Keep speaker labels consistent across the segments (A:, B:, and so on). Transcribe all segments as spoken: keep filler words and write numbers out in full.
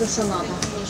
A: все, що треба.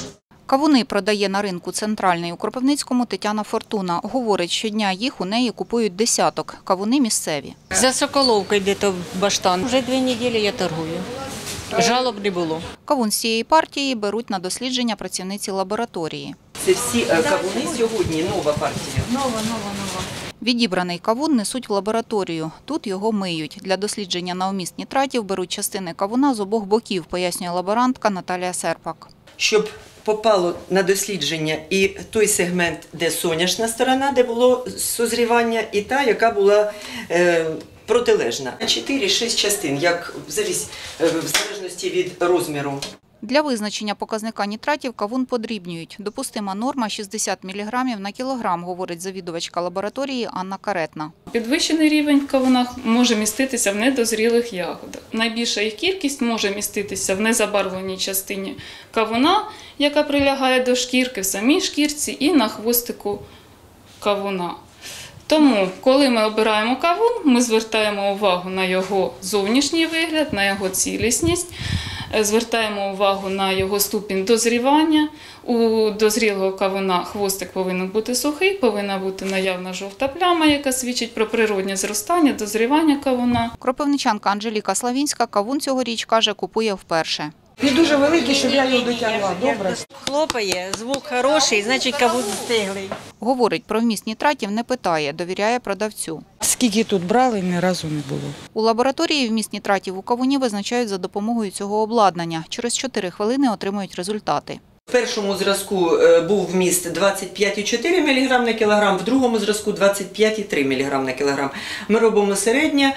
B: Кавуни продає на ринку центральний у Кропивницькому Тетяна Фортуна. Говорить, щодня їх у неї купують десяток. Кавуни місцеві.
C: За Соколовкою йде баштан. Вже дві неділі я торгую. Жалоб не було.
B: Кавун з цієї партії беруть на дослідження працівниці лабораторії.
D: Це всі кавуни сьогодні, нова партія.
A: Нова, нова, нова.
B: Відібраний кавун несуть в лабораторію. Тут його миють. Для дослідження на вміст нітратів беруть частини кавуна з обох боків, пояснює лаборантка Наталія Серпак.
D: Щоб попало на дослідження і той сегмент, де соняшна сторона, де було созрівання, і та, яка була е, протилежна. чотири-шість частин, як в залежності від розміру.
B: Для визначення показника нітратів кавун подрібнюють. Допустима норма – шістдесят міліграмів на кілограм, говорить завідувачка лабораторії Анна Каретна.
E: Підвищений рівень в кавунах може міститися в недозрілих ягодах. Найбільша їх кількість може міститися в незабарвленій частині кавуна, яка прилягає до шкірки, в самій шкірці і на хвостику кавуна. Тому, коли ми обираємо кавун, ми звертаємо увагу на його зовнішній вигляд, на його цілісність, звертаємо увагу на його ступінь дозрівання. У дозрілого кавуна хвостик повинен бути сухий, повинна бути наявна жовта пляма, яка свідчить про природнє зростання, дозрівання кавуна.
B: Кропивничанка Анжеліка Славінська кавун цьогоріч, каже, купує вперше.
A: Він дуже великий, щоб я його дотягла. Добре.
C: Хлопає, звук хороший, значить кавун стиглий.
B: Говорить, про вміст нітратів не питає, довіряє продавцю.
F: Скільки тут брали, ні разу не було.
B: У лабораторії вміст нітратів у кавуні визначають за допомогою цього обладнання. Через чотири хвилини отримують результати.
D: В першому зразку був вміст двадцять п'ять цілих чотири десятих міліграма на кілограм, в другому зразку двадцять п'ять цілих три десятих міліграма на кілограм. Ми робимо середнє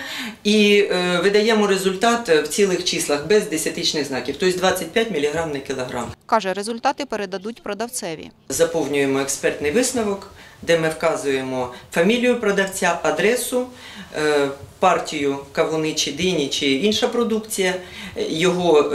D: і видаємо результат в цілих числах, без десятичних знаків, тобто двадцять п'ять міліграм на кілограм.
B: Каже, результати передадуть продавцеві.
D: Заповнюємо експертний висновок, де ми вказуємо фамілію продавця, адресу, партію кавуни чи дині чи інша продукція, його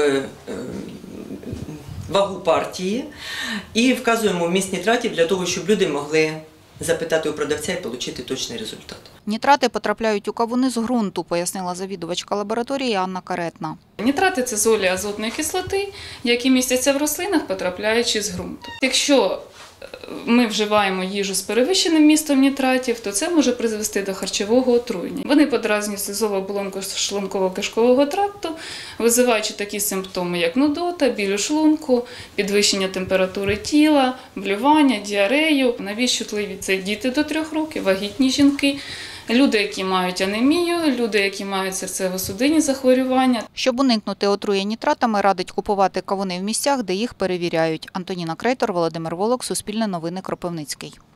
D: вагу партії і вказуємо вміст нітратів для того, щоб люди могли запитати у продавця і отримати точний результат.
B: Нітрати потрапляють у кавуни з ґрунту, пояснила завідувачка лабораторії Анна Каретна.
E: Нітрати – це золі азотної кислоти, які містяться в рослинах, потрапляючи з ґрунту. Якщо ми вживаємо їжу з перевищеним містом нітратів, то це може призвести до харчового отруєння. Вони подразнюють слизову оболонку шлунково-кишкового тракту, визиваючи такі симптоми, як нудота, біль у шлунку, підвищення температури тіла, блювання, діарею. Найбільш чутливі – це діти до трьох років, вагітні жінки, люди, які мають анемію, люди, які мають серцево-судинні захворювання.
B: Щоб уникнути отруєння нітратами, радить купувати кавуни в місцях, де їх перевіряють. Антоніна Крейтор, Володимир Волок, Суспільне новини, Кропивницький.